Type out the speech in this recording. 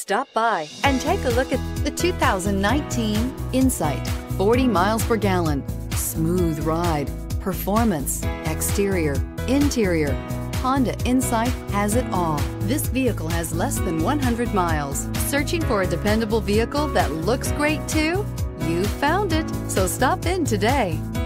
Stop by and take a look at the 2019 Insight. 40 miles per gallon, smooth ride, performance, exterior, interior. Honda Insight has it all. This vehicle has less than 100 miles. Searching for a dependable vehicle that looks great too? You found it, so stop in today.